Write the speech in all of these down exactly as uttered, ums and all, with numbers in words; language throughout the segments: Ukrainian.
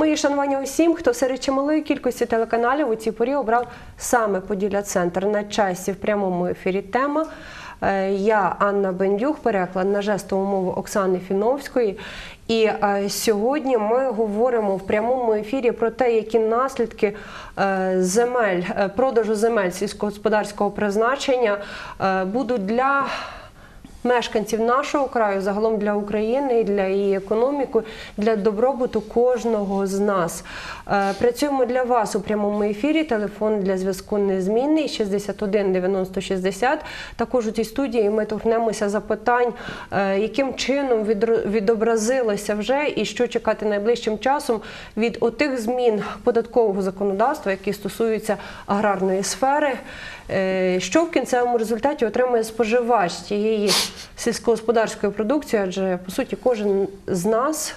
Мої шанування усім, хто серед чималої кількості телеканалів у цій порі обрав саме Поділля-центр. На часі в прямому ефірі тема. Я, Анна Бендюх, переклад на жестову мову Оксани Фіновської. І е, сьогодні ми говоримо в прямому ефірі про те, які наслідки е, земель, е, продажу земель сільськогосподарського призначення е, будуть для мешканців нашого краю, загалом для України, для її економіки, для добробуту кожного з нас. Е, працюємо для вас у прямому ефірі. Телефон для зв'язку незмінний шістдесят один дев'яносто шістдесят. Також у цій студії ми торкнемося запитань, е, яким чином відобразилося вже і що чекати найближчим часом від отих змін податкового законодавства, які стосуються аграрної сфери. Що в кінцевому результаті отримує споживач тієї сільськогосподарської продукції, адже, по суті, кожен з нас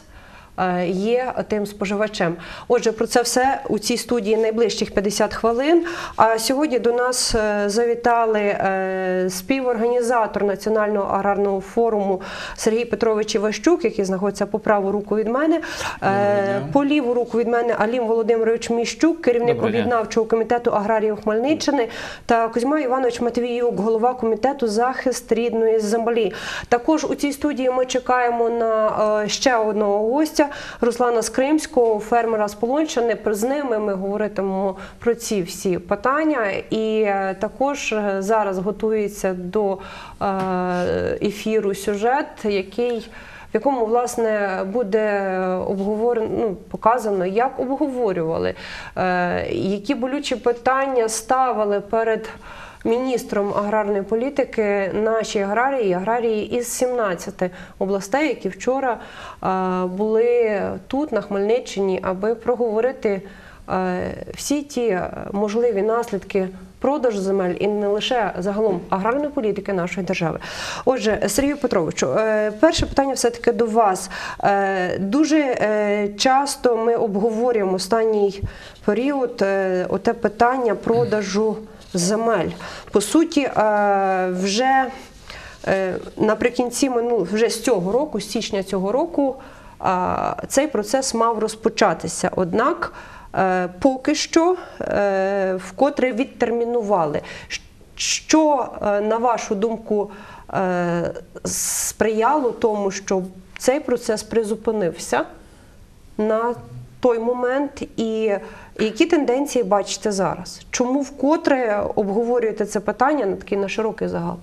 є тим споживачем. Отже, про це все у цій студії найближчих п'ятдесят хвилин. А сьогодні до нас завітали співорганізатор Національного аграрного форуму Сергій Петрович Іващук, який знаходиться по праву руку від мене, по ліву руку від мене Алім Володимирович Міщук, керівник об'єднавчого комітету аграріїв Хмельниччини, та Кузьма Іванович Матвіюк, голова комітету «Захист рідної землі». Також у цій студії ми чекаємо на ще одного гостя, Руслана Скримського, фермера з Полонщини. З ними ми говоритимемо про ці всі питання. І також зараз готується до ефіру сюжет, який, в якому, власне, буде обговорено, ну, показано, як обговорювали, які болючі питання ставили перед міністром аграрної політики наші аграрії і аграрії із сімнадцяти областей, які вчора були тут, на Хмельниччині, аби проговорити всі ті можливі наслідки продажу земель і не лише загалом аграрної політики нашої держави. Отже, Сергію Петровичу, перше питання все-таки до вас. Дуже часто ми обговорюємо останній період оте питання продажу земель. По суті, вже наприкінці минулого, вже з цього року, з січня цього року, цей процес мав розпочатися. Однак, поки що, вкотре відтермінували. Що, на вашу думку, сприяло тому, що цей процес призупинився на той момент, і які тенденції бачите зараз? Чому вкотре обговорюєте це питання на такий на широкий загал?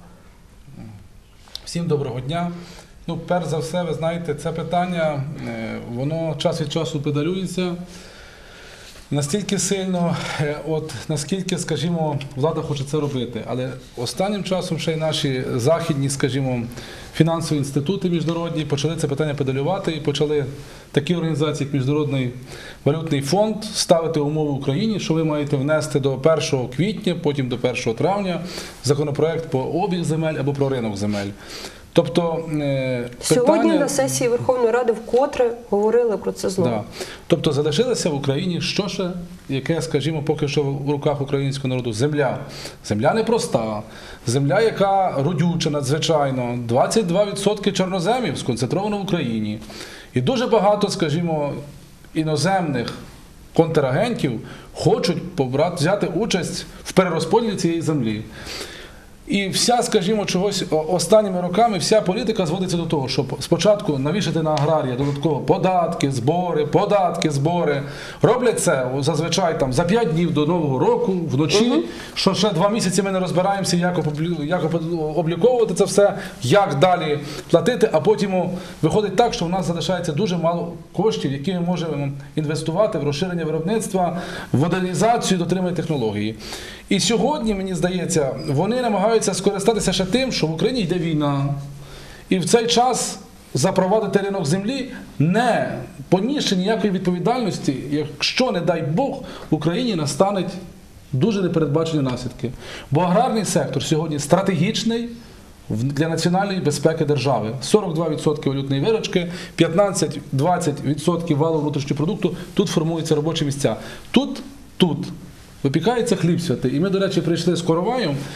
Всім доброго дня. Ну, перш за все, ви знаєте, це питання, воно час від часу педалюється настільки сильно, от наскільки, скажімо, влада хоче це робити. Але останнім часом ще й наші західні, скажімо, фінансові інститути міжнародні почали це питання педалювати і почали такі організації, як Міжнародний валютний фонд, ставити умови Україні, що ви маєте внести до першого квітня, потім до першого травня законопроект про обіг земель або про ринок земель. Тобто, питання... Сьогодні на сесії Верховної Ради вкотре говорили про це знову. Да. Тобто залишилося в Україні що ще, яке, скажімо, поки що в руках українського народу? Земля. Земля непроста. Земля, яка родюча надзвичайно. двадцять два відсотки чорноземів сконцентровано в Україні. І дуже багато, скажімо, іноземних контрагентів хочуть побрати, взяти участь в перерозподілі цієї землі. І вся, скажімо, чогось останніми роками вся політика зводиться до того, щоб спочатку навішати на аграрія додатково податки, збори, податки, збори. Роблять це зазвичай там за п'ять днів до Нового року, вночі, угу. що ще два місяці ми не розбираємося, як, як обліковувати це все, як далі платити, а потім виходить так, що в нас залишається дуже мало коштів, які ми можемо інвестувати в розширення виробництва, в модернізацію, дотримання технології. І сьогодні, мені здається, вони намагаються скористатися ще тим, що в Україні йде війна. І в цей час запровадити ринок землі, не понісши ніякої відповідальності, якщо, не дай Бог, в Україні настануть дуже непередбачені наслідки. Бо аграрний сектор сьогодні стратегічний для національної безпеки держави. сорок два відсотки валютної виручки, п'ятнадцять - двадцять відсотків валового внутрішнього продукту, тут формуються робочі місця. Тут, тут. Випікається хліб святий. І ми, до речі, прийшли з короваєм,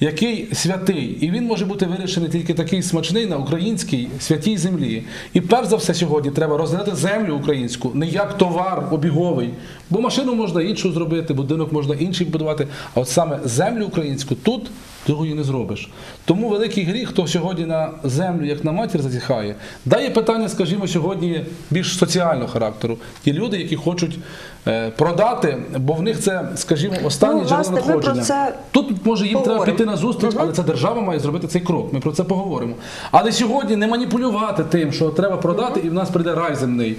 який святий, і він може бути вирішений тільки такий смачний на українській святій землі. І перш за все сьогодні треба розглядати землю українську не як товар обіговий, бо машину можна іншу зробити, будинок можна інший будувати, а от саме землю українську тут другої не зробиш. Тому великий гріх, хто сьогодні на землю, як на матір, зазіхає. Дає питання, скажімо, сьогодні більш соціального характеру. Ті люди, які хочуть е, продати, бо в них це, скажімо, останнє Ну, джерело власне, ми про надходження. це Тут, може, їм треба поговоримо. піти на зустріч, але це держава має зробити цей крок. Ми про це поговоримо. Але сьогодні не маніпулювати тим, що треба продати, і в нас прийде рай земний.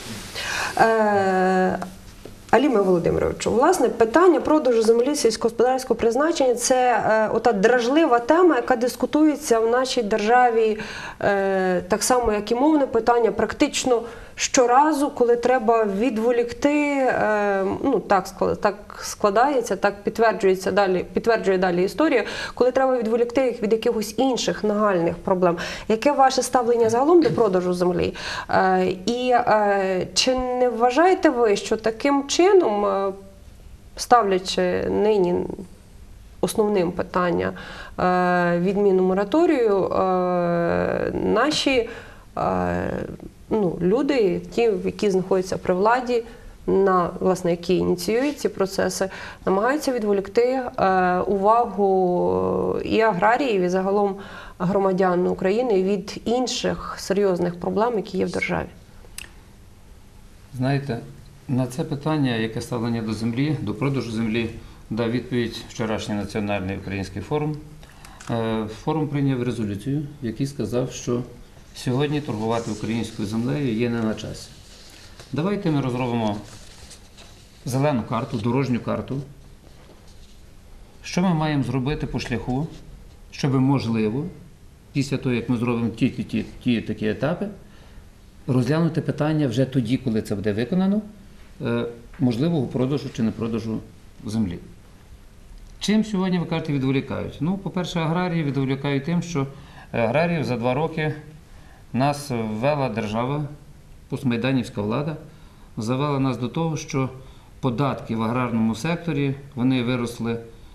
Е, Аліме Володимировичу, власне, питання продажу землі сільськогосподарського призначення – це е, ота дражлива тема, яка дискутується в нашій державі, е, так само, як і мовне питання, практично щоразу, коли треба відволікти, е, ну так, склад- так складається, так підтверджується далі, підтверджує далі історія, коли треба відволікти їх від якихось інших нагальних проблем. Яке ваше ставлення загалом до продажу землі? Е, і е, чи не вважаєте ви, що таким чином, е, ставлячи нині основним питання е, відміну мораторію, е, наші е, ну, люди, ті, які знаходяться при владі, на, власне, які ініціюють ці процеси, намагаються відволікти е, увагу і аграріїв, і загалом громадян України від інших серйозних проблем, які є в державі? Знаєте, на це питання, яке ставлення до землі, до продажу землі, дав відповідь вчорашній Національний український форум. Е, Форум прийняв резолюцію, в якій сказав, що сьогодні торгувати українською землею є не на часі. Давайте ми розробимо зелену карту, дорожню карту. Що ми маємо зробити по шляху, щоб можливо, після того, як ми зробимо ті, ті, ті такі етапи, розглянути питання вже тоді, коли це буде виконано, е, можливого продажу чи не продажу землі. Чим сьогодні, ви кажете, відволікають? Ну, по-перше, аграрії відволікають тим, що аграріїв за два роки нас ввела держава, постмайданівська влада, завела нас до того, що податки в аграрному секторі, вони виросли,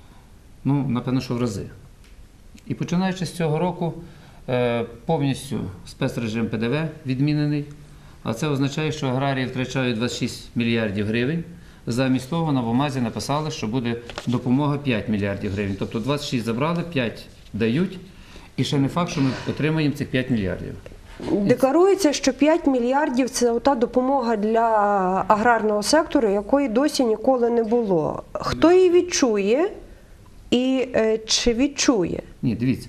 ну, напевно, що в рази. І починаючи з цього року, е, повністю спецрежим Пе Де Ве відмінений, а це означає, що аграрії втрачають двадцять шість мільярдів гривень. Замість того на бумазі написали, що буде допомога п'ять мільярдів гривень. Тобто двадцять шість забрали, п'ять дають, і ще не факт, що ми отримаємо цих п'ять мільярдів. Декларується, що п'ять мільярдів – це та допомога для аграрного сектору, якої досі ніколи не було. Хто її відчує і е, чи відчує? Ні, дивіться.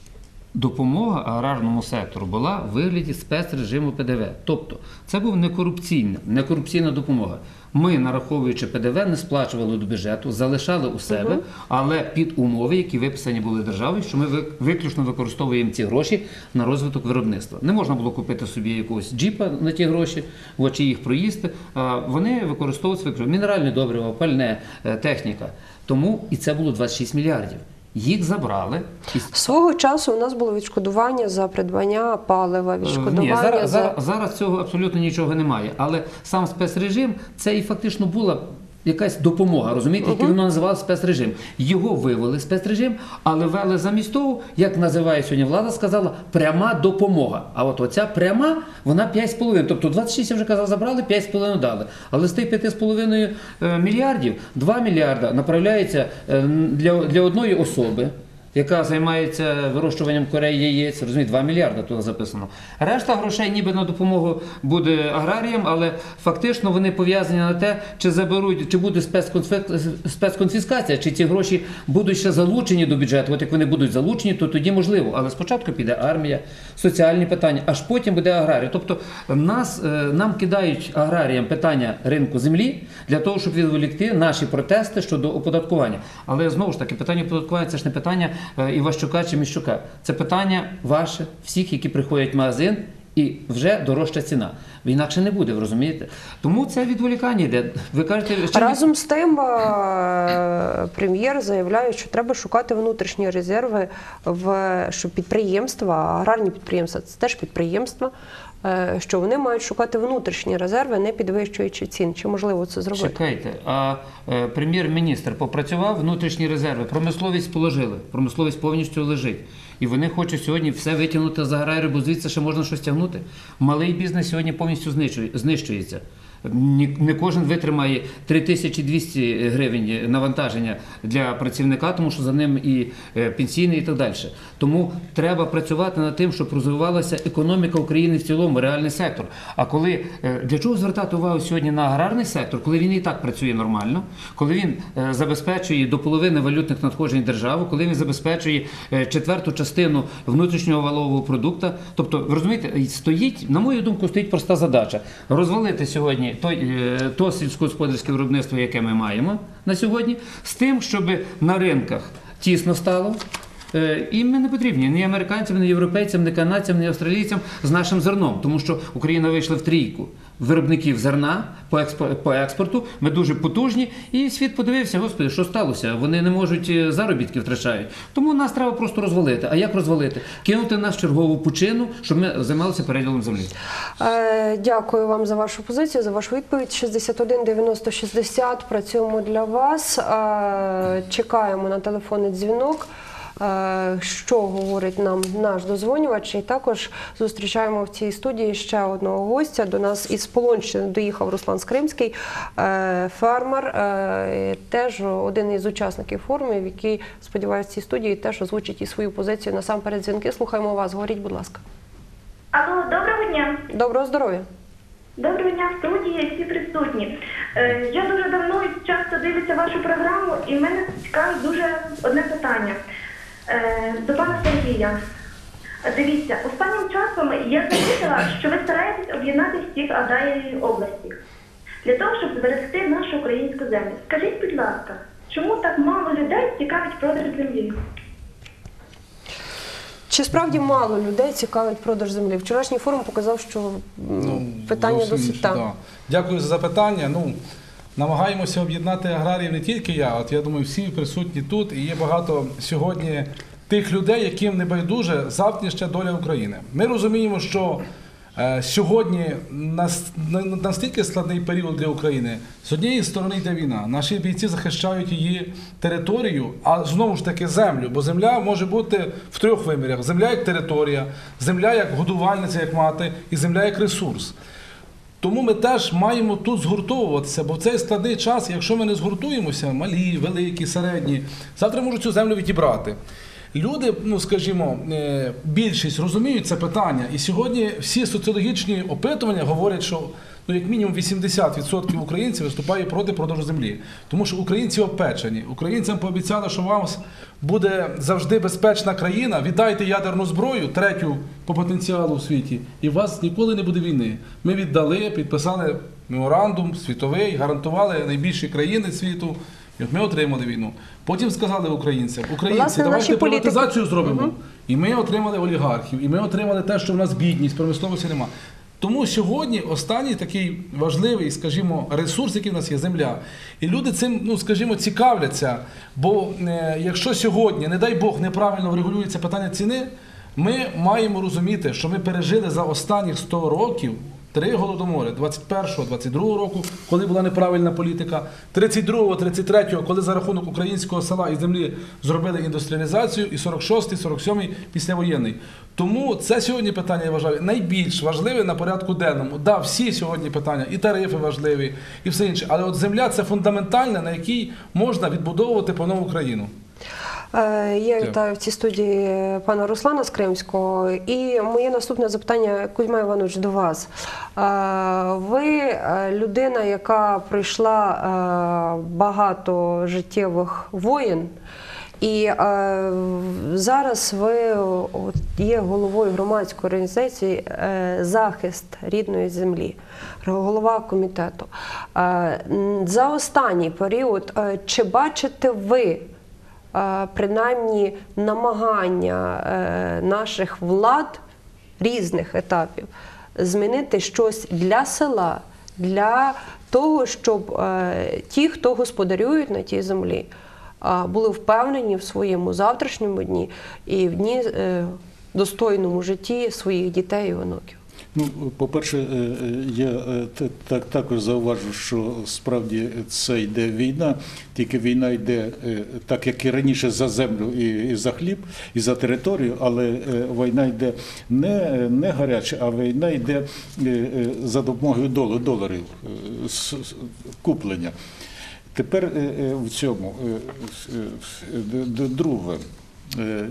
Допомога аграрному сектору була в вигляді спецрежиму Пе Де Ве. Тобто, це була некорупційна, некорупційна допомога. Ми, нараховуючи Пе Де Ве, не сплачували до бюджету, залишали у себе, угу. але під умови, які виписані були державою, що ми виключно використовуємо ці гроші на розвиток виробництва. Не можна було купити собі якогось джіпа на ті гроші, чи їх проїсти. Вони використовуються виключно мінеральне добриво, пальне, техніка. Тому і це було двадцять шість мільярдів. Їх забрали. Свого часу у нас було відшкодування за придбання палива, відшкодування Ні, зараз, за... зараз, зараз цього абсолютно нічого немає. Але сам спецрежим, це і фактично була якась допомога, розумієте, uh-huh. воно називалося спецрежим. Його вивели спецрежим, але ввели замість того, як називає сьогодні влада, сказала, пряма допомога. А от оця пряма, вона п'ять з половиною. Тобто двадцять шість, я вже казав, забрали, п'ять з половиною дали. Але з тих п'ять з половиною мільярдів, два мільярда направляється для, для одної особи, яка займається вирощуванням курей, яєць, розумієте, два мільярда тут записано. Решта грошей ніби на допомогу буде аграріям, але фактично вони пов'язані на те, чи заберуть, чи буде спецконфіскація, чи ці гроші будуть ще залучені до бюджету. От як вони будуть залучені, то тоді можливо. Але спочатку піде армія, соціальні питання, аж потім буде аграрія. Тобто нас, нам кидають аграріям питання ринку землі для того, щоб відволікти наші протести щодо оподаткування. Але знову ж таки, питання оподаткування – це ж не питання Іващука чи Міщука. Це питання ваше, всіх, які приходять в магазин, і вже дорожча ціна. Інакше не буде, ви розумієте? Тому це відволікання йде. Ви кажете, що... Разом з тим, прем'єр заявляє, що треба шукати внутрішні резерви, в, що підприємства, аграрні підприємства, це теж підприємства, е, що вони мають шукати внутрішні резерви, не підвищуючи цін. Чи можливо це зробити? Чекайте, а е, прем'єр-міністр попрацював, внутрішні резерви, промисловість положили, промисловість повністю лежить. І вони хочуть сьогодні все витягнути за грайри, бо звідси ще можна щось тягнути. Малий бізнес сьогодні повністю знищує- знищується. Ні- Не кожен витримає три тисячі двісті гривень навантаження для працівника, тому що за ним і е, пенсійний і так далі. Тому треба працювати над тим, щоб розвивалася економіка України в цілому, реальний сектор. А коли е, для чого звертати увагу сьогодні на аграрний сектор, коли він і так працює нормально, коли він е, забезпечує до половини валютних надходжень держави, коли він забезпечує е, четверту частину внутрішнього валового продукту. Тобто, ви розумієте, і стоїть, на мою думку, стоїть проста задача розвалити сьогодні той, е, то сільськогосподарське виробництво, яке ми маємо на сьогодні, з тим, щоб на ринках тісно стало. Е, І ми не потрібні ні американцям, ні європейцям, ні канадцям, ні австралійцям з нашим зерном, тому що Україна вийшла в трійку виробників зерна по експо- по експорту. Ми дуже потужні, і світ подивився, господи, що сталося? Вони не можуть, е, заробітки втрачають. Тому нас треба просто розвалити. А як розвалити? Кинути нас в чергову пучину, щоб ми займалися переділом землі. Е, Дякую вам за вашу позицію, за вашу відповідь. шістдесят один дев'яносто шістдесят. Працюємо для вас. Е, Чекаємо на телефонний дзвінок. Е, Що говорить нам наш дозвонювач? І також зустрічаємо в цій студії ще одного гостя. До нас із Полонщини доїхав Руслан Скримський, е, фермер, е, теж один із учасників форумів, який, сподіваюся, в цій студії теж озвучить і свою позицію. Насамперед дзвінки. Слухаємо вас. Говоріть, будь ласка. Алло, доброго дня. Доброго здоров'я. Доброго дня в студії, всі присутні. Е, я дуже давно і часто дивлюся вашу програму, і мене цікавить дуже одне питання е, до пана Сергія. Е, Дивіться, останнім часом я замітила, що ви стараєтесь об'єднати всіх аграріїв області для того, щоб зберегти нашу українську землю. Скажіть, будь ласка, чому так мало людей цікавить продаж землі? Чи справді мало людей цікавить продаж землі? Вчорашній форум показав, що м, Ну, питання зовсім досить інше, так. да. Дякую за запитання. Ну, намагаємося об'єднати аграріїв не тільки я, от я думаю, всі присутні тут, і є багато сьогодні тих людей, яким не байдуже завтрашня доля України. Ми розуміємо, що е, сьогодні нас, на- настільки складний період для України. З однієї сторони йде війна, наші бійці захищають її територію, а знову ж таки землю, бо земля може бути в трьох вимірах. Земля як територія, земля як годувальниця, як мати, і земля як ресурс. Тому ми теж маємо тут згуртовуватися, бо в цей складний час, якщо ми не згуртуємося, малі, великі, середні, завтра можуть цю землю відібрати. Люди, ну скажімо, е, більшість розуміють це питання, і сьогодні всі соціологічні опитування говорять, що ну, як мінімум вісімдесят відсотків українців виступає проти продажу землі. Тому що українці обпечені. Українцям пообіцяли, що у вас буде завжди безпечна країна, віддайте ядерну зброю, третю по потенціалу в світі, і у вас ніколи не буде війни. Ми віддали, підписали меморандум світовий, гарантували найбільші країни світу, і от ми отримали війну. Потім сказали українцям, українці, Власне, давайте наші політики- приватизацію зробимо. І ми отримали олігархів, і ми отримали те, що в нас бідність, промисловості нема. Тому сьогодні останній такий важливий, скажімо, ресурс, який в нас є, земля. І люди цим, ну, скажімо, цікавляться. Бо е, якщо сьогодні, не дай Бог, неправильно врегулюється питання ціни, ми маємо розуміти, що ми пережили за останніх сто років три голодомори, двадцять першого, двадцять другого року, коли була неправильна політика, тридцять другого, тридцять третього, коли за рахунок українського села і землі зробили індустріалізацію, і сорок шостий, сорок сьомий післявоєнний. Тому це сьогодні питання, я вважаю, найбільш важливе на порядку денному. Да, всі сьогодні питання, і тарифи важливі, і все інше, але от земля – це фундаментальне, на якій можна відбудовувати по нову країну. Е, Я вітаю в цій студії пана Руслана Скримського. І моє наступне запитання, Кузьма Іванович, до вас. Е, Ви е, людина, яка пройшла е, багато життєвих воєн, і е, зараз ви от, є головою громадської організації е, «Захист рідної землі», голова комітету. Е, м, За останній період, е, чи бачите ви е, принаймні намагання е, наших влад різних етапів змінити щось для села, для того, щоб е, ті, хто господарюють на тій землі, були впевнені в своєму завтрашньому дні і в дні е, достойному житті своїх дітей і онуків? Ну, по-перше, е, е, я е, т- так, також зауважу, що справді це йде війна, тільки війна йде е, так, як і раніше, за землю і, і за хліб, і за територію, але е, війна йде не, не гаряча, а війна йде е, е, за допомогою дол- доларів, е, с- с- куплення. Тепер е, е, в цьому, е, е, д- д- друге, е,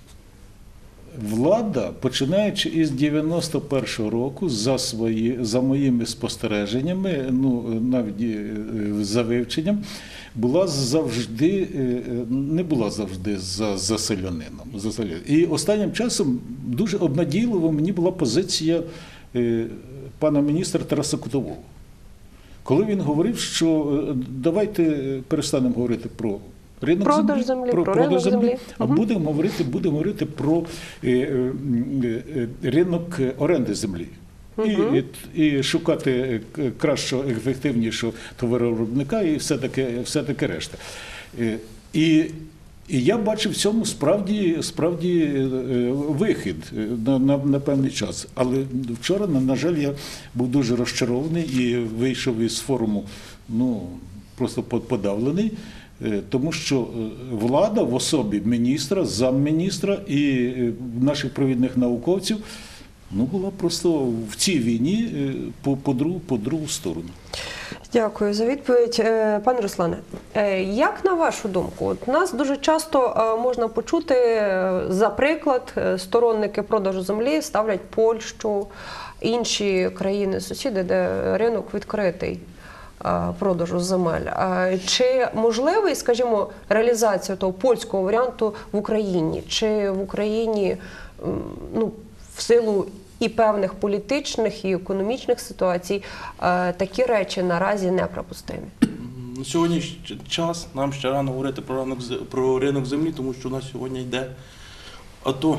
влада, починаючи із дев'яносто першого року, за, свої, за моїми спостереженнями, ну, навіть е, за вивченням, була завжди, е, не була завжди за, за селянином. За селянином. І останнім часом дуже обнадійливо мені була позиція е, пана міністра Тараса Кутового. Коли він говорив, що е, давайте перестанемо говорити про ринок Продаж землі, про ринок землі. а Мгм. будемо говорити, будемо говорити про е, е, е, ринок оренди землі. І, і, і шукати е, кращого, ефективнішого товаровиробника і все таке, все таке решта. Е, І, і я бачив в цьому справді, справді е, вихід на, на, на певний час. Але вчора, на, на жаль, я був дуже розчарований і вийшов із форуму, ну, просто подавлений. Е, Тому що е, влада в особі міністра, замміністра і е, наших провідних науковців, ну, була просто в цій війні е, по, по, другу, по другу сторону. Дякую за відповідь. Е, Пане Руслане, е, як на вашу думку, от нас дуже часто е, можна почути, е, за приклад, е, сторонники продажу землі ставлять Польщу, інші країни-сусіди, де ринок відкритий е, продажу земель. Е, Чи можливий, скажімо, реалізація того польського варіанту в Україні? Чи в Україні, м, ну, в силу і певних політичних, і економічних ситуацій е, такі речі наразі неприпустимі? На сьогоднішній час нам ще рано говорити про ринок, з- про ринок землі, тому що у нас сьогодні йде АТО,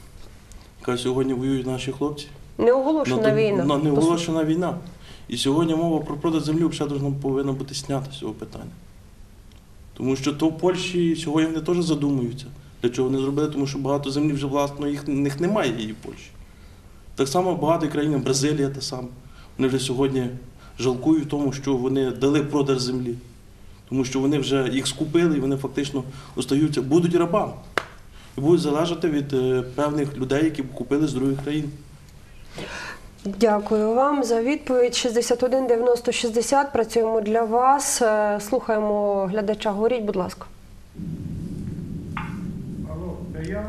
яка сьогодні воюють наші хлопці. Не оголошена Ну, війна. ну, не По суті. оголошена війна. І сьогодні мова про продаж землі взагалі должна- повинна бути знята з цього питання. Тому що то в Польщі сьогодні вони теж задумуються, для чого вони зробили, тому що багато землі вже власно їх, в них немає її в Польщі. Так само багато країн, Бразилія та сама. Вони вже сьогодні жалкують в тому, що вони дали продаж землі. Тому що вони вже їх скупили і вони фактично остаються, будуть рабами. І будуть залежати від е, певних людей, які купили з других країн. Дякую вам за відповідь. шістдесят один дев'яносто шістдесят. Працюємо для вас. Е, Слухаємо глядача. Говоріть, будь ласка. Алло, це я?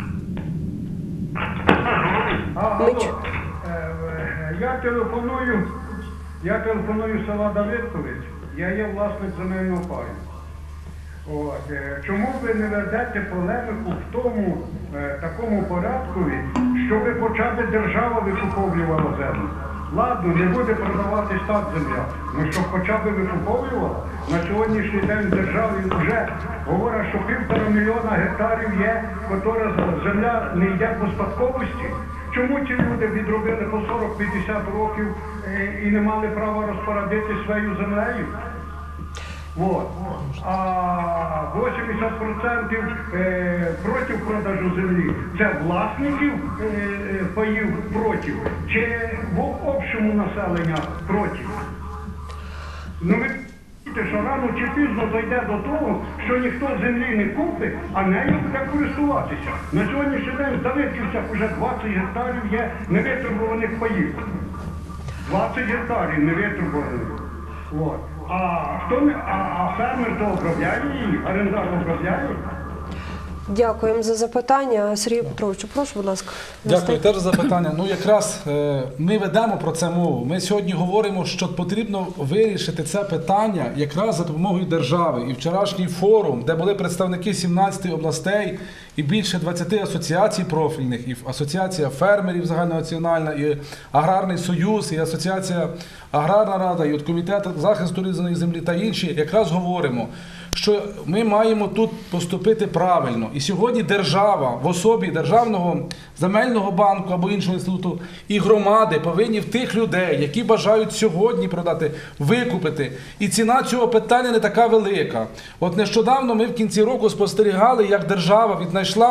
А, Ми алло, чу- е, е, я телефоную, я телефоную з села Давидкович, я є власник земельного паю. От, е, чому ви не ведете полеміку в тому е, такому порядкові, щоб хоча б держава викуповувала землю? Ладно, не буде продаватись так земля, ну щоб хоча б викуповувала. На сьогоднішній день в державі вже говорять, що півтора мільйона гектарів є, котра земля не йде по спадковості. Чому ті люди відробили по сорок-п'ятдесят років е, і не мали права розпорядити своєю землею? Вот. А вісімдесят відсотків е, проти продажу землі це власників е, е, паїв проти, чи в общому населення проти? Ну ви бачите, що рано чи пізно дійде до того, що ніхто землі не купить, а нею буде користуватися. На сьогоднішній день в Давидківцях вже двадцять гектарів є невитребуваних паїв. двадцять гектарів невитребуваних. От. А хто не, а, а фермер то обробляє її, орендар обробляє. Дякуємо за запитання. Сергій Петрович, прошу, будь ласка. Дякую теж за запитання. Ну, якраз е, ми ведемо про це мову. Ми сьогодні говоримо, що потрібно вирішити це питання якраз за допомогою держави. І вчорашній форум, де були представники сімнадцяти областей і більше двадцяти асоціацій профільних, і Асоціація фермерів загальнонаціональна, і Аграрний союз, і Асоціація Аграрна рада, і от Комітет захисту різної землі та інші, якраз говоримо, що ми маємо тут поступити правильно. І сьогодні держава в особі Державного земельного банку або іншого інституту і громади повинні в тих людей, які бажають сьогодні продати, викупити. І ціна цього питання не така велика. От нещодавно ми в кінці року спостерігали, як держава віднайшла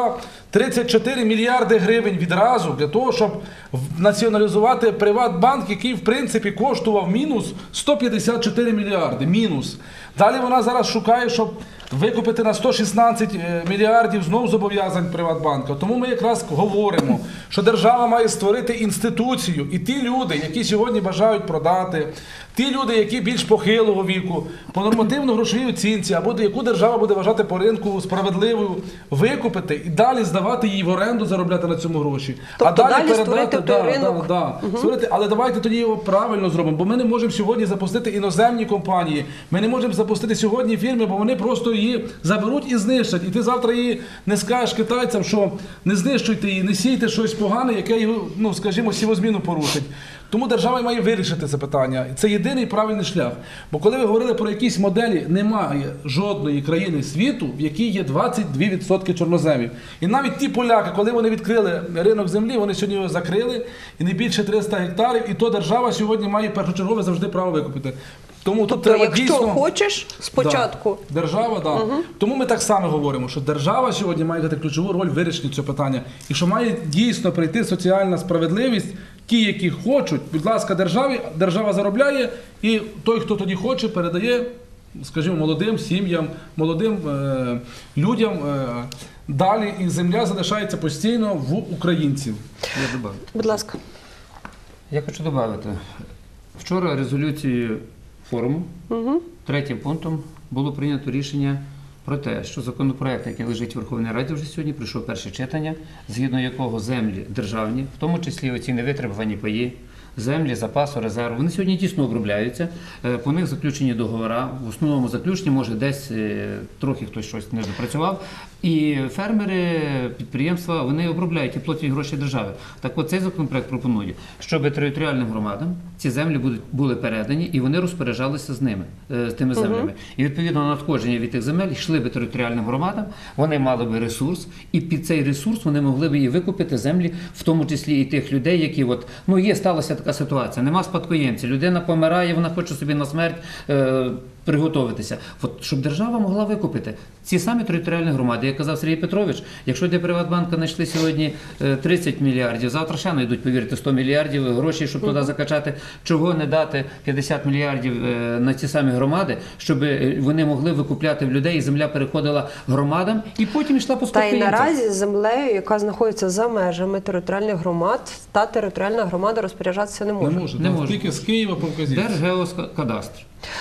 тридцять чотири мільярди гривень відразу для того, щоб в- націоналізувати Приватбанк, який в принципі коштував мінус сто п'ятдесят чотири мільярди. Мінус. Далі вона зараз шукає, щоб викупити на сто шістнадцять е, мільярдів знов зобов'язань Приватбанка. Тому ми якраз говоримо, що держава має створити інституцію. І ті люди, які сьогодні бажають продати, ті люди, які більш похилого віку, по нормативно-грошовій оцінці, або яку держава буде вважати по ринку справедливою, викупити і далі здавати її в оренду, заробляти на цьому гроші. Тобто далі створити той ринок. Да, да. Створити, але давайте тоді його правильно зробимо, бо ми не можемо сьогодні запустити іноземні компанії, ми не можемо запустити сьогодні фірми, бо вони просто її заберуть і знищать. І ти завтра її не скажеш китайцям, що не знищуйте її, не сійте щось погане, яке його, ну, скажімо, сівозміну порушить. Тому держава має вирішити це питання. Це єдиний правильний шлях. Бо коли ви говорили про якісь моделі, немає жодної країни світу, в якій є двадцять два відсотки чорноземів. І навіть ті поляки, коли вони відкрили ринок землі, вони сьогодні його закрили, і не більше триста гектарів, і то держава сьогодні має першочергове завжди право викупити. Тому тут Тобто, треба якщо дійсно... хочеш, спочатку. Да, держава, так. Да. Тому ми так само говоримо, що держава сьогодні має грати ключову роль в вирішенні цього питання. І що має дійсно прийти соціальна справедливість, ті, які хочуть, будь ласка, державі, держава заробляє, і той, хто тоді хоче, передає, скажімо, молодим сім'ям, молодим е, людям е, далі, і земля залишається постійно в українців. Я добавлю. Будь ласка. Я хочу додати. Вчора резолюцією форуму, Угу. третім пунктом, було прийнято рішення про те, що законопроект, який лежить в Верховній Раді вже сьогодні, пройшов перше читання, згідно якого землі державні, в тому числі оці невитребувані паї, землі, запасу, резерву, вони сьогодні дійсно обробляються, е, по них заключені договори, в основному заключені, може десь е, трохи хтось щось не допрацював, і фермери, підприємства, вони обробляють і платять гроші держави. Так от цей законопроект пропонує, щоб територіальним громадам ці землі будуть, були передані і вони розпоряджалися з ними, е, з тими землями. І відповідно надходження від тих земель йшли би територіальним громадам, вони мали би ресурс, і під цей ресурс вони могли би і викупити землі, в тому числі і тих людей, які от, ну є, сталася така ситуація, нема спадкоємця, людина помирає, вона хоче собі на смерть е, приготуватися. От, щоб держава могла викупити ці самі територіальні громади, як казав Сергій Петрович, якщо для Приватбанка знайшли сьогодні е, тридцять мільярдів, завтра ще знайдуть, повірте, сто мільярдів грошей, щоб туди закачати, чого не дати п'ятдесят мільярдів е, на ці самі громади, щоб е, вони могли викупляти в людей, і земля переходила громадам, і потім йшла по Та й спадкоємцям. наразі землею, яка знаходиться за межами територіальних громад, та територіальна громада розпоряджатися не може. Не може, Не да, може. тільки з Києва по вказівці. Держгеокадастр.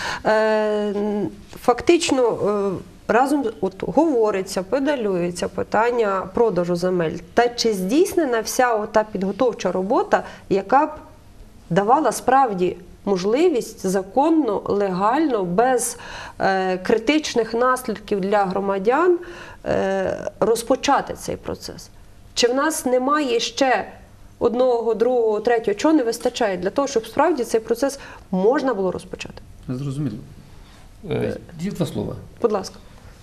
Е, фактично, е, разом от, говориться, педалюється питання продажу земель. Та чи здійснена вся та підготовча робота, яка б давала справді можливість законно, легально, без е, критичних наслідків для громадян е, розпочати цей процес? Чи в нас немає ще одного, другого, третього, чого не вистачає для того, щоб справді цей процес можна було розпочати? Зрозуміло. Е, Ді два слова. Будь ласка.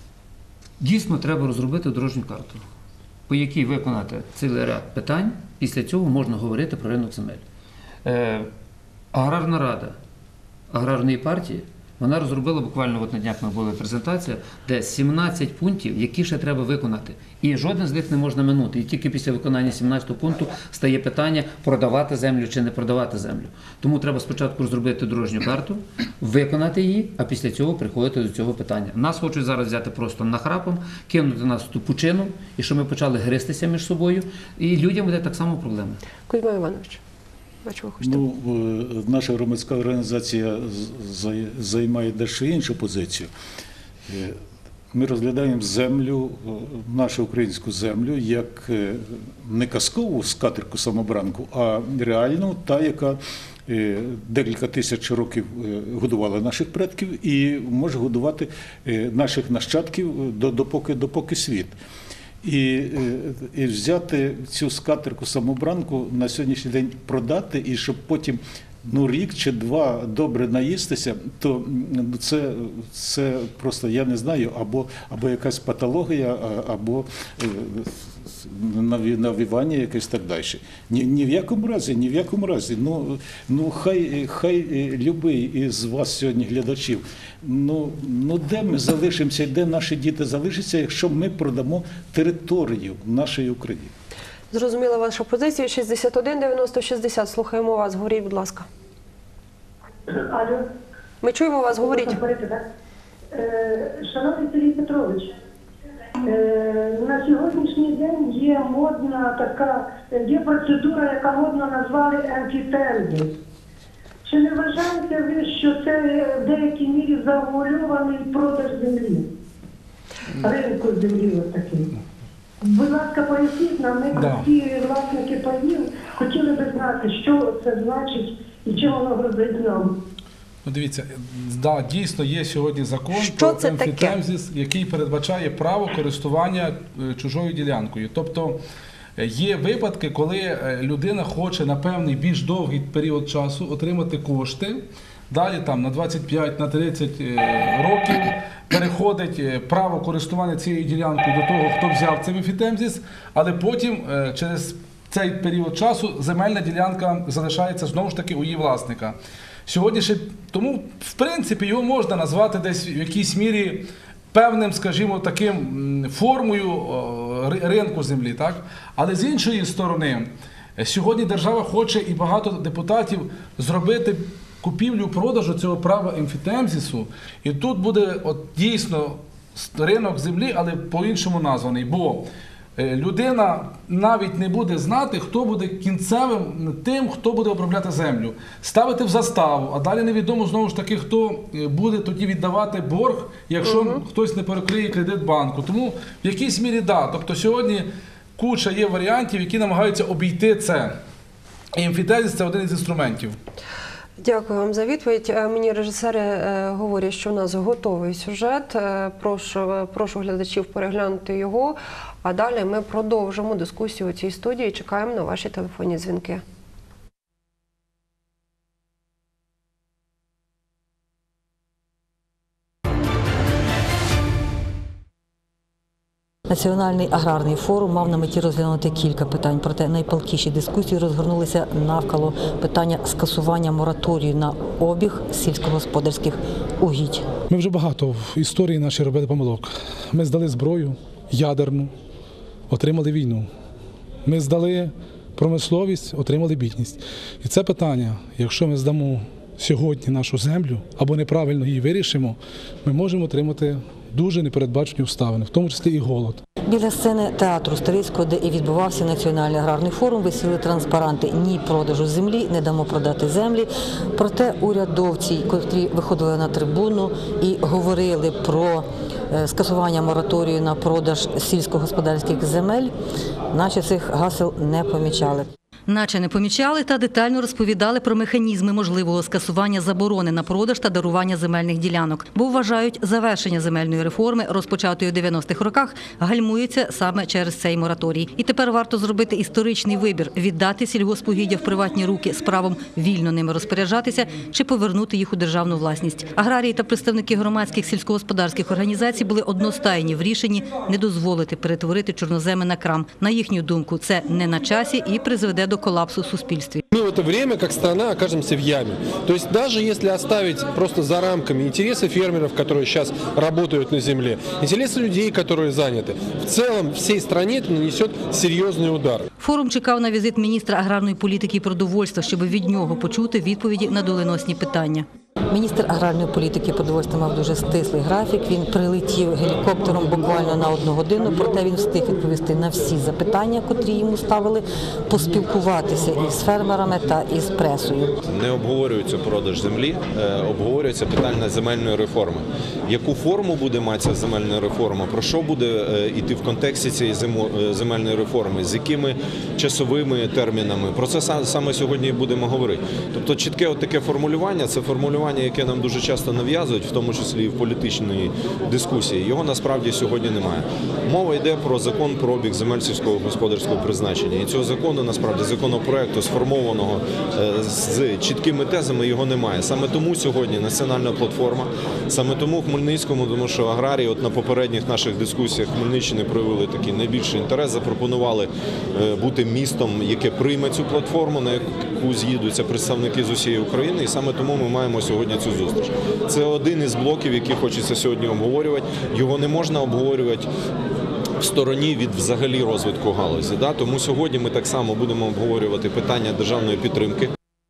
Дійсно, треба розробити дорожню карту, по якій виконати цілий ряд питань. Після цього можна говорити про ринок земель. Е, Аграрна рада аграрної партії, вона розробила буквально, от на днях у нас була презентація, де сімнадцять пунктів, які ще треба виконати. І жоден з них не можна минути. І тільки після виконання сімнадцятого пункту стає питання, продавати землю чи не продавати землю. Тому треба спочатку розробити дорожню карту, виконати її, а після цього приходити до цього питання. Нас хочуть зараз взяти просто нахрапом, кинути нас в ту пучину, і що ми почали гристися між собою, і людям буде так само проблема. Кузьма Іванович, бачу, ви хочете. Ну, е, наша громадська організація з- зай- займає дещо іншу позицію. Е, Ми розглядаємо землю, е, нашу українську землю, як е, не казкову скатерку самобранку, а реальну, та, яка е, декілька тисяч років е, годувала наших предків і може годувати е, наших нащадків до- допоки, допоки світ. І, е, і взяти цю скатерку самобранку на сьогоднішній день продати, і щоб потім ну, рік чи два добре наїстися, то м, це, це просто, я не знаю, або, або якась патологія, а- або е, наві- навівання якесь так далі. Ні, ні в якому разі, ні в якому разі. Ну, ну хай, хай е, любий із вас сьогодні глядачів, ну, ну де ми залишимося, де наші діти залишаться, якщо ми продамо територію нашої України? Зрозуміла вашу позицію. шістдесят один дев'яносто шістдесят. Слухаємо вас. Говоріть, будь ласка. Алло. Ми чуємо вас. Говоріть. Говорите, так? Е, Шановний Сергій Петрович, е, на сьогоднішній день є модна така, є процедура, яка модно назвали емфітевзис. Чи не вважаєте ви, що це в деякій мірі завуальований продаж землі? Ринку землі ось такий. Будь ласка, поясніть нам, ми Да. прості власники паїв хотіли би знати, що це значить і чим воно грозить нам. Ну, дивіться, да, дійсно є сьогодні закон Що про це таке? емфітевзис, який передбачає право користування е, чужою ділянкою. Тобто е, є випадки, коли е, людина хоче на певний більш довгий період часу отримати кошти, далі там на двадцять п'ять, на тридцять е, років переходить е, право користування цією ділянкою до того, хто взяв цей емфітевзис, але потім е, через цей період часу земельна ділянка залишається знову ж таки у її власника. Сьогодні ще тому, в принципі, його можна назвати десь в якійсь мірі певним, скажімо, таким м, формою о, ри- ринку землі, так? Але з іншої сторони, е, сьогодні держава хоче і багато депутатів зробити купівлю-продажу цього права емфітевзису. І тут буде от дійсно ринок землі, але по-іншому названий. Бо е, людина навіть не буде знати, хто буде кінцевим тим, хто буде обробляти землю. Ставити в заставу, а далі невідомо знову ж таки, хто е, буде тоді віддавати борг, якщо хтось не перекриє кредит банку. Тому в якійсь мірі да. Тобто сьогодні куча є варіантів, які намагаються обійти це. І емфітевзис – це один із інструментів. Дякую вам за відповідь. Е, Мені режисери е, говорять, що у нас готовий сюжет. Е, Прошу, прошу глядачів переглянути його. А далі ми продовжимо дискусію у цій студії. Чекаємо на ваші телефонні дзвінки. Національний аграрний форум мав на меті розглянути кілька питань, проте найпалкіші дискусії розгорнулися навколо питання скасування мораторію на обіг сільськогосподарських угідь. Ми вже багато в історії нашій робили помилок. Ми здали зброю ядерну, отримали війну. Ми здали промисловість, отримали бідність. І це питання, якщо ми здамо сьогодні нашу землю або неправильно її вирішимо, ми можемо отримати дуже непередбачені обставини, в тому числі і голод. Біля сцени театру Старицького, де і відбувався Національний аграрний форум, висіли транспаранти «Ні продажу землі, не дамо продати землі». Проте урядовці, котрі виходили на трибуну і говорили про е, скасування мораторію на продаж сільськогосподарських земель, наче цих гасел не помічали. Наче не помічали та детально розповідали про механізми можливого скасування заборони на продаж та дарування земельних ділянок. Бо вважають, завершення земельної реформи, розпочатої у дев'яностих роках, гальмується саме через цей мораторій. І тепер варто зробити історичний вибір – віддати сільгоспугіддя в приватні руки з правом вільно ними розпоряджатися чи повернути їх у державну власність. Аграрії та представники громадських сільськогосподарських організацій були одностайні в рішенні не дозволити перетворити чорноземи на крам. На їхню думку, це не на часі і призведе до коллапсу в суспільстві. Мы в это время, как страна, окажемся в яме. То есть даже если оставить просто за рамками интересы фермеров, которые сейчас работают на земле, интересы людей, которые заняты, в целом всей стране это нанесет серьезный удар. Форум чекав на візит міністра аграрної політики і продовольства, щоб від нього почути відповіді на доленосні питання. Міністр аграрної політики і продовольства мав дуже стислий графік. Він прилетів гелікоптером буквально на одну годину, проте він встиг відповісти на всі запитання, котрі йому ставили, поспілкуватися із фермерами та із пресою. Не обговорюється продаж землі, обговорюється питання земельної реформи. Яку форму буде мати ця земельна реформа, про що буде йти в контексті цієї земельної реформи, з якими часовими термінами, про це саме сьогодні і будемо говорити. Тобто чітке от таке формулювання, це формулювання, яке нам дуже часто нав'язують, в тому числі і в політичній дискусії, його насправді сьогодні немає. Мова йде про закон про обіг земель сільського господарського призначення. І цього закону, насправді, законопроекту, сформованого з чіткими тезами, його немає. Саме тому сьогодні національна платформа, саме тому в Хмельницькому, тому що аграрії от на попередніх наших дискусіях Хмельниччини проявили такий найбільший інтерес, запропонували бути містом, яке прийме цю платформу, на яку з'їдуться представники з усієї України, і саме тому ми маємо сьогодні цю зустріч. Це один із блоків, які хочеться сьогодні обговорювати. Його не можна обговорювати в стороні від взагалі розвитку галузі. Да? Тому сьогодні ми так само будемо обговорювати питання державної підтримки.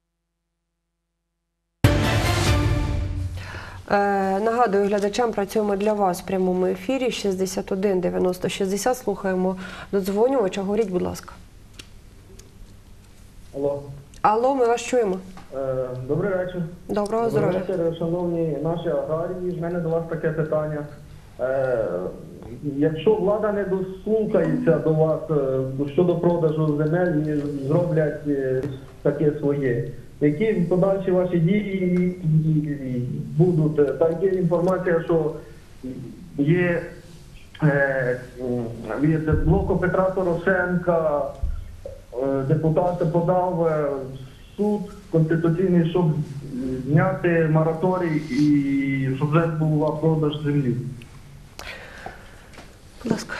Е, нагадую глядачам, працюємо для вас в прямому ефірі. шістдесят один дев'яносто шістдесят. Слухаємо додзвонювача. Говоріть, будь ласка. Алло. Алло, ми вас чуємо. Е, добрий вечір. Доброго здоров'я. Добрий вечір, шановні наші аграрії. В мене до вас таке питання. Е, якщо влада не дослухається до вас е, щодо продажу земель і зроблять е, таке своє, які подальші ваші дії будуть? Так є інформація, що є е, від блоку Петра Порошенка е, депутат подав в суд конституційний, щоб зняти мораторій і щоб вже був продаж землі. Будь ласка.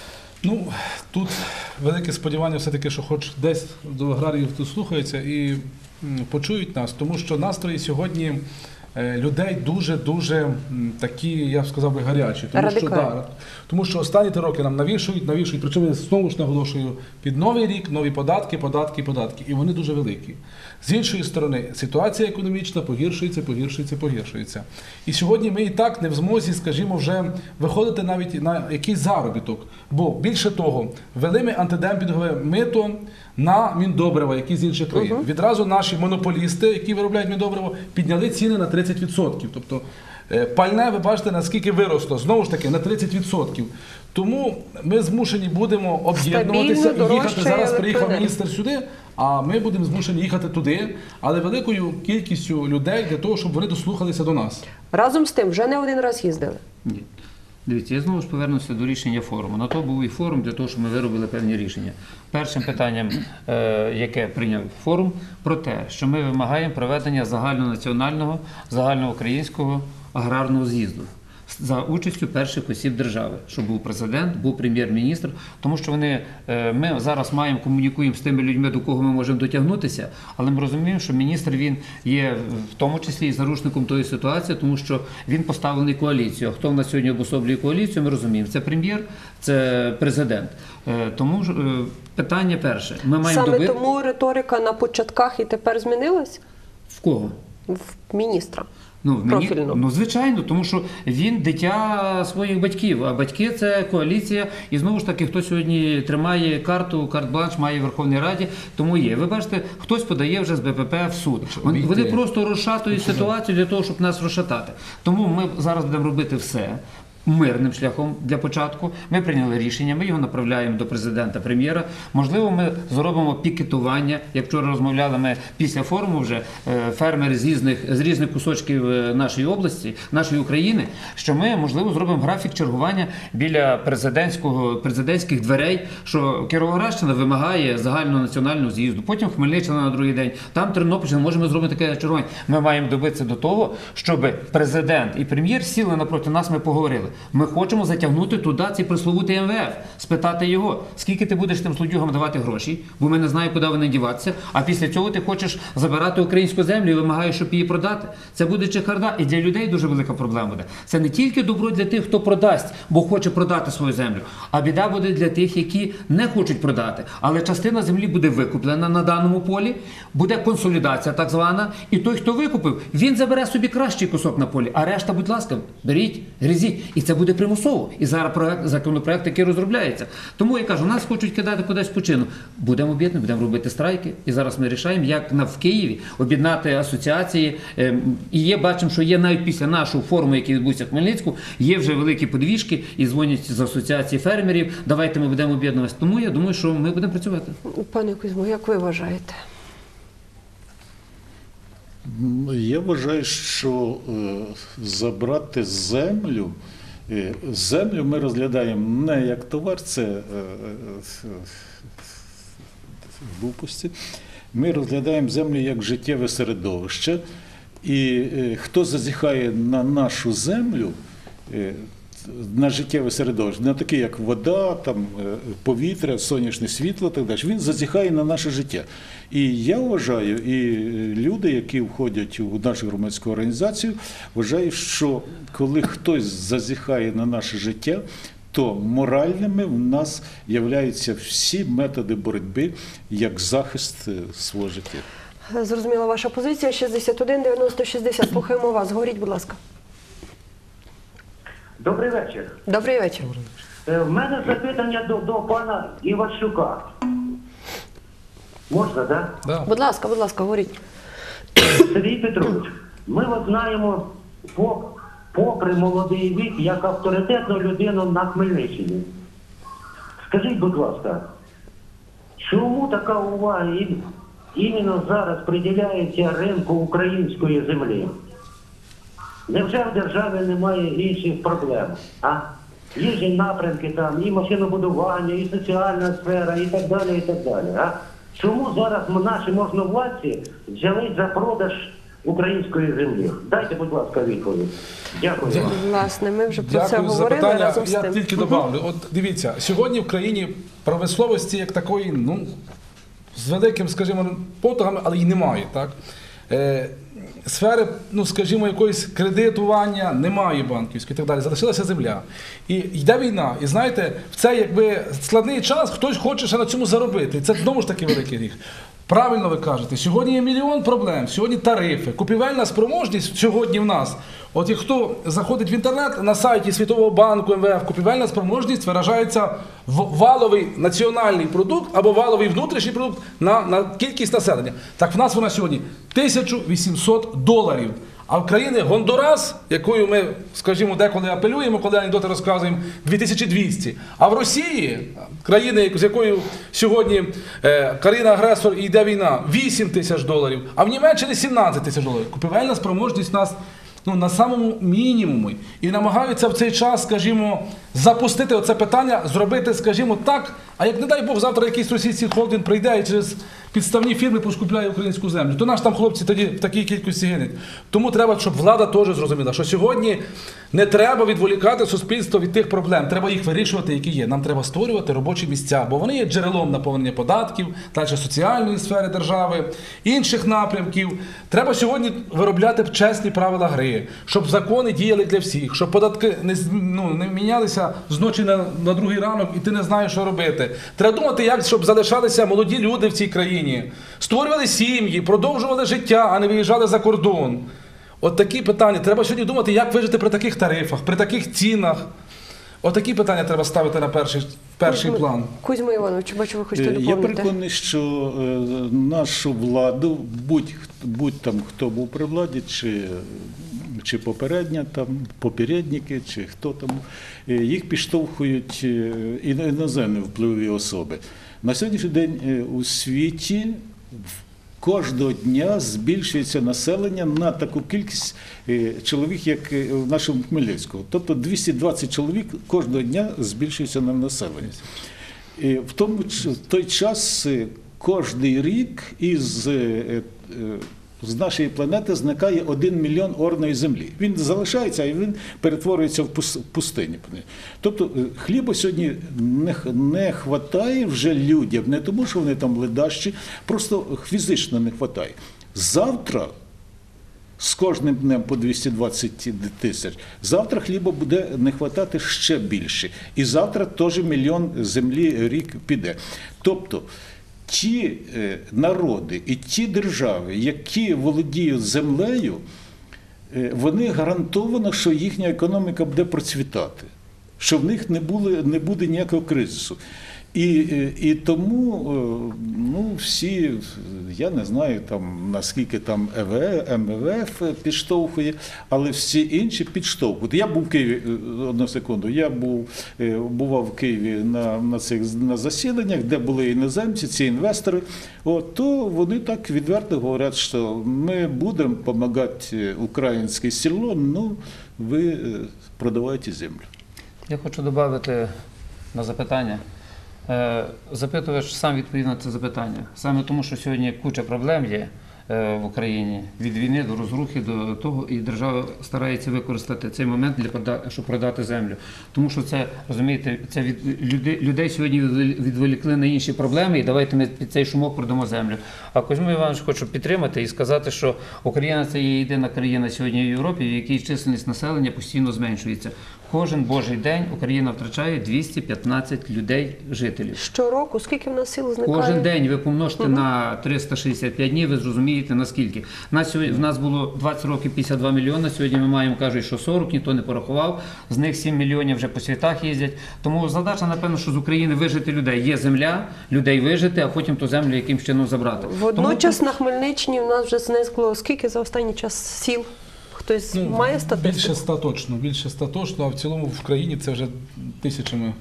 Ну, тут велике сподівання все-таки, що хоч десь до аграріїв дослухаються і почують нас, тому що настрої сьогодні людей дуже-дуже такі, я б сказав би, гарячі. Тому що, да, тому що останні три роки нам навішують, навішують, причому я знову ж наголошую, під новий рік нові податки, податки, податки. І вони дуже великі. З іншої сторони, ситуація економічна погіршується, погіршується, погіршується. І сьогодні ми і так не в змозі, скажімо, вже виходити навіть на якийсь заробіток. Бо, більше того, ввели ми антидемпінгове мито на міндобрива, які з інших країн. Uh-huh. Відразу наші монополісти, які виробляють міндобриво, підняли ціни на тридцять відсотків. Тобто пальне, ви бачите, наскільки виросло, знову ж таки, на тридцять відсотків. Тому ми змушені будемо об'єднуватися і їхати. Зараз приїхав міністр сюди, а ми будемо змушені їхати туди, але великою кількістю людей для того, щоб вони дослухалися до нас. Разом з тим, вже не один раз їздили. Ні. Дивіться, я знову ж повернуся до рішення форуму. На то був і форум для того, щоб ми виробили певні рішення. Першим питанням, яке прийняв форум, про те, що ми вимагаємо проведення загальнонаціонального, загальноукраїнського аграрного з'їзду за участю перших осіб держави, щоб був президент, був прем'єр-міністр, тому що вони, ми зараз маємо, комунікуємо з тими людьми, до кого ми можемо дотягнутися, але ми розуміємо, що міністр, він є в тому числі і заручником тої ситуації, тому що він поставлений коаліцією. А хто в нас сьогодні обособлює коаліцію, ми розуміємо. Це прем'єр, це президент. Тому питання перше. Ми маємо Саме добити... тому риторика на початках і тепер змінилась? В кого? В міністра. Ну, мені, ну, звичайно, тому що він дитя своїх батьків, а батьки – це коаліція, і знову ж таки, хто сьогодні тримає карту, карт-бланш має в Верховній Раді, тому є. Ви бачите, хтось подає вже з Б П П в суд. Вони, вони просто розшатують ситуацію для того, щоб нас розшатати. Тому ми зараз будемо робити все мирним шляхом для початку. Ми прийняли рішення, ми його направляємо до президента, прем'єра. Можливо, ми зробимо пікетування, як вчора розмовляли ми після форуму вже, фермери з різних, з різних кусочків нашої області, нашої України, що ми, можливо, зробимо графік чергування біля президентського, президентських дверей, що Кіровоградщина вимагає загального національного з'їзду, потім Хмельниччина на другий день, там Тернопільщина, можемо зробити таке чергування. Ми маємо добитися до того, щоб президент і прем'єр сіли напроти нас, ми поговорили. Ми хочемо затягнути туди цей присловутий М В Ф, спитати його, скільки ти будеш тим слудюгам давати гроші, бо ми не знаємо, куди вони діватися, а після цього ти хочеш забирати українську землю і вимагаєш, щоб її продати. Це буде чехарда, і для людей дуже велика проблема буде. Це не тільки добро для тих, хто продасть, бо хоче продати свою землю, а біда буде для тих, які не хочуть продати. Але частина землі буде викуплена на даному полі, буде консолідація так звана, і той, хто викупив, він забере собі кращий кусок на полі, а решта, будь ласка, беріть, гризіть. І це буде примусово. І зараз проект, законопроект, який розробляється. Тому я кажу, нас хочуть кидати кудись в пучину. Будемо об'єднати, будемо робити страйки. І зараз ми рішаємо, як на, в Києві об'єднати асоціації. І є, бачимо, що є навіть після нашого форуму, який відбувся в Хмельницьку, є вже великі подвіжки і дзвонять з асоціації фермерів. Давайте ми будемо об'єднуватися. Тому я думаю, що ми будемо працювати. Пане Кузьмо, як ви вважаєте? Я вважаю, що е, забрати землю, е, землю ми розглядаємо не як товар, це е, е, глупості. Ми розглядаємо землю як життєве середовище. І е, хто зазіхає на нашу землю, е, на життєве середовище, не таке як вода, там, е, повітря, сонячне світло, так далі, він зазіхає на наше життя. І я вважаю, і люди, які входять у нашу громадську організацію, вважають, що коли хтось зазіхає на наше життя, то моральними в нас являються всі методи боротьби як захист е, свого життя. Зрозуміла ваша позиція. шістдесят один дев'яносто шістдесят. Слухаємо вас. Говоріть, будь ласка. Добрий вечір. Добрий вечір. Е, В мене запитання до, до пана Іващука. Можна, так? Да. Будь ласка, будь ласка, говоріть. Сергій Петрович, ми вас знаємо по, попри молодий вік як авторитетну людину на Хмельниччині. Скажіть, будь ласка, чому така увага і- іменно зараз приділяється ринку української землі? Невже в державі немає інших проблем? А? Є ж і напрямки там, і машинобудування, і соціальна сфера, і так далі, і так далі. А? Чому зараз наші можновладці взялись за продаж української землі? Дайте, будь ласка, відповідь. Дякую вам. Власне, ми вже про це Дякую за говорили питання. разом з Я тим. тільки добавлю. От дивіться, сьогодні в країні промисловості як такої, ну, з великим, скажімо, потугами, але й немає, так? Е, сфери, ну, скажімо, якоїсь кредитування немає банківської і так далі. Залишилася земля. І йде війна. І знаєте, в цей якби складний час хтось хоче ще на цьому заробити. І це знову ж таки великий гріх. Правильно ви кажете, сьогодні є мільйон проблем, сьогодні тарифи, купівельна спроможність сьогодні в нас. От як хто заходить в інтернет на сайті Світового банку, ем ве еф, купівельна спроможність виражається в валовий національний продукт або валовий внутрішній продукт на, на кількість населення. Так в нас вона сьогодні тисяча вісімсот доларів. А в країни Гондурас, якою ми, скажімо, деколи апелюємо, коли анекдоти розказуємо, дві тисячі двісті. А в Росії, країни, з якою сьогодні е, країна-агресор і йде війна, вісім тисяч доларів, а в Німеччині сімнадцять тисяч доларів. Купівельна спроможність у нас ну, на самому мінімумі. І намагаються в цей час, скажімо, запустити оце питання, зробити, скажімо, так, а як, не дай Бог, завтра якийсь російський холдинг прийде і через підставні фірми поскупляє українську землю, то наш там хлопці тоді в такій кількості гинуть. Тому треба, щоб влада теж зрозуміла, що сьогодні не треба відволікати суспільство від тих проблем, треба їх вирішувати, які є. Нам треба створювати робочі місця, бо вони є джерелом наповнення податків, далі соціальної сфери держави, інших напрямків. Треба сьогодні виробляти чесні правила гри, щоб закони діяли для всіх, щоб податки не, ну, не мінялися з ночі на, на другий ранок і ти не знаєш, що робити. Треба думати, як, щоб залишалися молоді люди в цій країні, створювали сім'ї, продовжували життя, а не виїжджали за кордон. От такі питання. Треба сьогодні думати, як вижити при таких тарифах, при таких цінах. От такі питання треба ставити на перший, перший план. Кузьма Іванович, бачу, ви хочете Я доповнити. переконаний, що е, нашу владу, будь, будь там хто був при владі, чи, чи попередня, там, попередники, чи хто там, е, їх підштовхують е, іноземні впливові особи. На сьогоднішній день е, у світі кожного дня збільшується населення на таку кількість е, чоловік, як е, в нашому Хмельницькому. Тобто двісті двадцять чоловік кожного дня збільшується на населення. І в тому ч- в той час е, кожний рік із, е, е, з нашої планети зникає один мільйон орної землі. Він залишається, і він перетворюється в пус- в пустиню. Тобто е, хліба сьогодні не, х- не хватає вже людям, не тому, що вони там ледащі, просто фізично не хватає. Завтра з кожним днем по двісті двадцять тисяч. Завтра хліба буде не хватати ще більше. І завтра теж мільйон землі рік піде. Тобто ті е, народи і ті держави, які володіють землею, е, вони гарантовано, що їхня економіка буде процвітати, що в них не, були, не буде ніякого кризису. І, е, і тому е, ну, всі я не знаю, там, наскільки там Е В Е, Ем Ве Еф підштовхує, але всі інші підштовхують. Я був в Києві, одну секунду, я був, е, бував в Києві на, на цих на засіданнях, де були іноземці, ці інвестори, от, то вони так відверто говорять, що ми будемо допомагати українське село, ну ви е, продавайте землю. Я хочу додати на запитання. Е, Запитувач сам відповів на це запитання. Саме тому, що сьогодні куча проблем є е, в Україні, від війни до розрухи, до того, і держава старається використати цей момент, для прода- щоб продати землю. Тому що це, розумієте, це від людей, людей сьогодні відволікли на інші проблеми, і давайте ми під цей шумок продамо землю. А Кузьму Іванович хочу підтримати і сказати, що Україна – це є єдина країна сьогодні в Європі, в якій чисельність населення постійно зменшується. Кожен божий день Україна втрачає двісті п'ятнадцять людей, жителів. Щороку скільки в нас сіл зникає? Кожен день ви помножте угу. на триста шістдесят п'ять днів, ви зрозумієте наскільки. Нас сьогодні, в нас було двадцять років п'ятдесят два мільйони, сьогодні ми маємо, кажуть, що сорок, ніхто не порахував, з них сім мільйонів вже по світах їздять. Тому задача, напевно, що з України вижити людей. Є земля, людей вижити, а потім ту землю якимось чином забрати. Водночас Тому... на Хмельниччині в нас вже знесло скільки за останній час сіл? Хтось ну, має статистику? Більше ста точно, більше ста точно, а в цілому в країні це вже тисячами.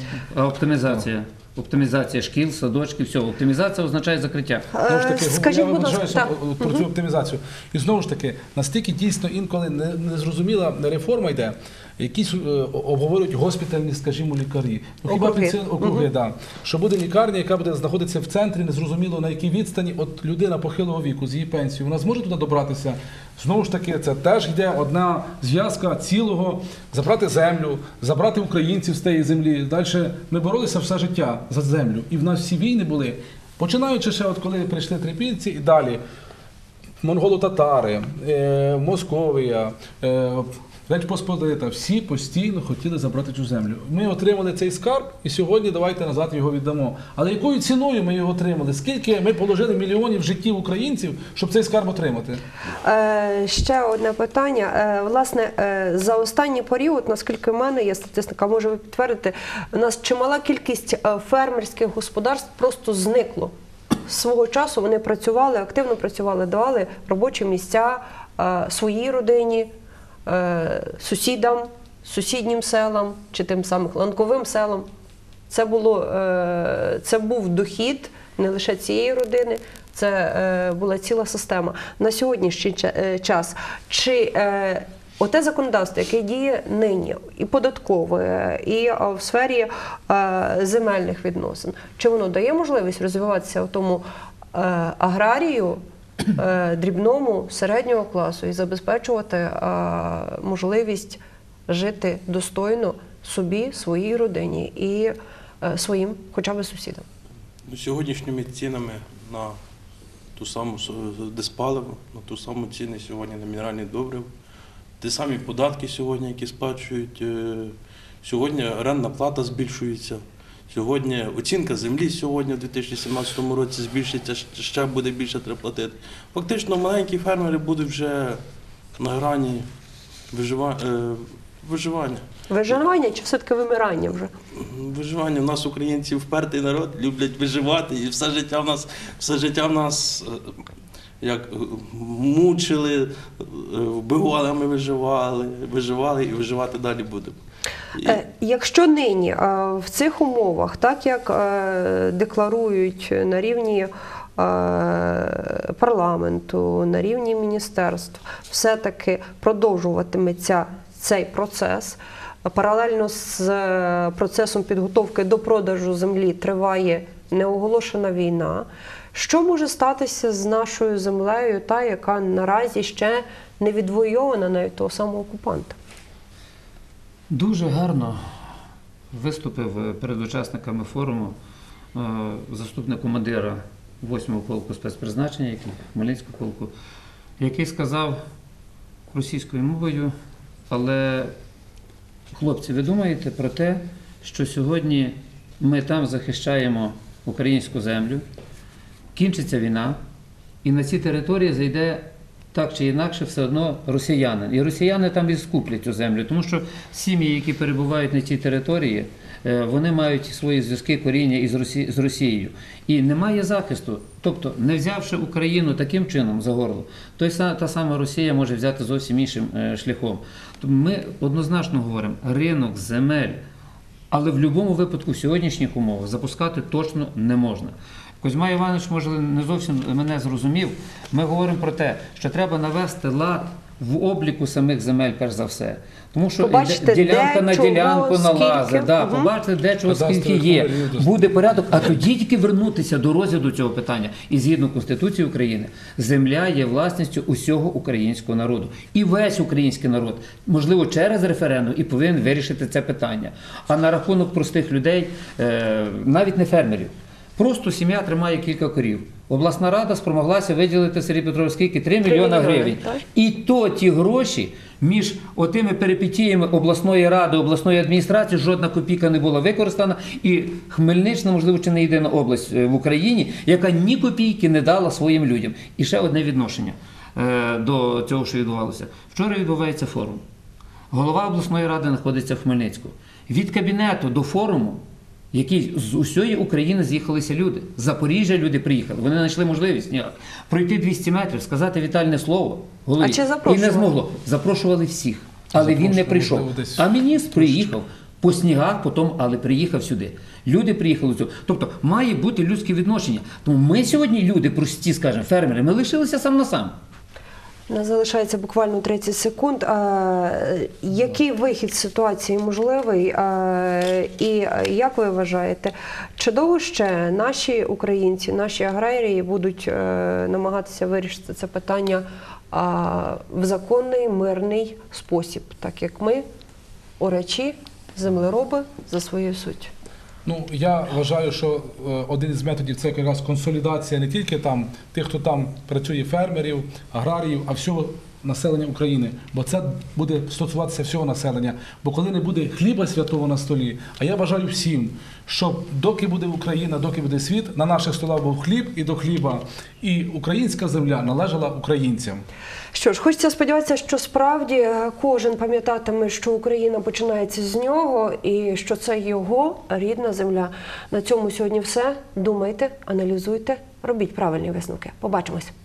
А оптимізація? Оптимізація шкіл, садочків, всього. Оптимізація означає закриття. Знову ж таки, Скажіть, я будь ласка, вважаю так. про цю оптимізацію. І знову ж таки, настільки дійсно інколи незрозуміла реформа йде, якісь е, обговорюють госпітальні, скажімо, лікарі. Ну, хіба округи, пенсіон, округи угу. да. Що буде лікарня, яка буде знаходитися в центрі, незрозуміло на якій відстані, от людина похилого віку з її пенсією, вона зможе туди добратися? Знову ж таки, це теж йде одна зв'язка цілого, забрати землю, забрати українців з тієї землі. Далі ми боролися все життя за землю. І в нас всі війни були, починаючи ще от коли прийшли трипільці і далі. Монголо-татари, е, Московія, е, Речь Посполита, всі постійно хотіли забрати цю землю. Ми отримали цей скарб і сьогодні давайте назад його віддамо. Але якою ціною ми його отримали? Скільки ми положили мільйонів життів українців, щоб цей скарб отримати? Е, ще одне питання. Е, власне, е, за останній період, наскільки в мене є статистика, може ви підтвердити, у нас чимала кількість фермерських господарств просто зникло. Свого часу вони працювали, активно працювали, давали робочі місця е, своїй родині, сусідам, сусіднім селам чи тим самим ланковим селам. Це, було, це був дохід не лише цієї родини, це була ціла система. На сьогоднішній час, чи оте законодавство, яке діє нині, і податкове, і в сфері земельних відносин, чи воно дає можливість розвиватися в тому аграрію, дрібному, середнього класу і забезпечувати а, можливість жити достойно собі, своїй родині і а, своїм хоча б сусідам? Сьогоднішніми цінами на ту саму диспаливо, на ту саму ціни сьогодні на мінеральні добрива, ті самі податки сьогодні, які сплачують, сьогодні орендна плата збільшується. Сьогодні оцінка землі сьогодні, у дві тисячі сімнадцятому році, збільшиться, ще буде більше треба платити. Фактично, маленькі фермери будуть вже на грані виживання. Виживання чи все-таки вимирання вже? Виживання. У нас українці впертий народ, люблять виживати, і все життя в нас, все життя в нас як мучили, вбивали, а ми виживали, виживали і виживати далі будемо. Якщо нині в цих умовах, так як декларують на рівні парламенту, на рівні міністерств, все-таки продовжуватиметься цей процес, паралельно з процесом підготовки до продажу землі триває неоголошена війна, що може статися з нашою землею, та, яка наразі ще не відвойована навіть того самого окупанта? Дуже гарно виступив перед учасниками форуму заступник командира восьмого полку спецпризначення, Хмельницького полку, який сказав російською мовою: але, хлопці, ви думаєте про те, що сьогодні ми там захищаємо українську землю, кінчиться війна, і на ці території зайде так чи інакше все одно росіянин. І росіяни там і скуплять цю землю, тому що сім'ї, які перебувають на цій території, вони мають свої зв'язки, коріння із Росі... з Росією. І немає захисту. Тобто, не взявши Україну таким чином за горло, то та сама Росія може взяти зовсім іншим шляхом. Тому ми однозначно говоримо, ринок земель, але в будь-якому випадку в сьогоднішніх умовах запускати точно не можна. Козьма Іванович, може, не зовсім мене зрозумів. Ми говоримо про те, що треба навести лад в обліку самих земель, перш за все. Тому що побачите, ділянка де, на чого, ділянку налазить, да, угу. побачити, де чого, скільки є. Буде порядок, а тоді тільки вернутися до розгляду цього питання. І згідно Конституції України, земля є власністю усього українського народу. І весь український народ, можливо, через референдум і повинен вирішити це питання. А на рахунок простих людей, навіть не фермерів, просто сім'я тримає кілька корів. Обласна рада спромоглася виділити, Сергій Петрович, скільки? три мільйони гривень. І то ті гроші між отими перипетіями обласної ради, обласної адміністрації жодна копійка не була використана. І Хмельниччина, можливо, чи не єдина область в Україні, яка ні копійки не дала своїм людям. І ще одне відношення до цього, що відбувалося. Вчора відбувається форум. Голова обласної ради знаходиться в Хмельницьку. Від кабінету до форуму, які з усієї України з'їхалися люди. З Запоріжжя люди приїхали. Вони знайшли можливість ніяк пройти двісті метрів, сказати вітальне слово голові. А чи І запрошували? не змогло. Запрошували всіх. Але він не прийшов. А міністр приїхав по снігах, потім, але приїхав сюди. Люди приїхали сюди. Тобто має бути людське відношення. Тому ми сьогодні люди прості, скажімо, фермери, ми лишилися сам на сам. У нас залишається буквально тридцять секунд. А, який вихід з ситуації можливий? А, і як ви вважаєте, чи довго ще наші українці, наші аграрії будуть а, намагатися вирішити це питання а, в законний, мирний спосіб, так як ми, орачі, землероби, за своєю суттю? Ну, я вважаю, що один із методів – це якраз консолідація не тільки там тих, хто там працює, фермерів, аграріїв, а всього населення України. Бо це буде стосуватися всього населення. Бо коли не буде хліба святого на столі, а я бажаю всім, щоб доки буде Україна, доки буде світ, на наших столах був хліб і до хліба, і українська земля належала українцям. Що ж, хочеться сподіватися, що справді кожен пам'ятатиме, що Україна починається з нього і що це його рідна земля. На цьому сьогодні все. Думайте, аналізуйте, робіть правильні висновки. Побачимось.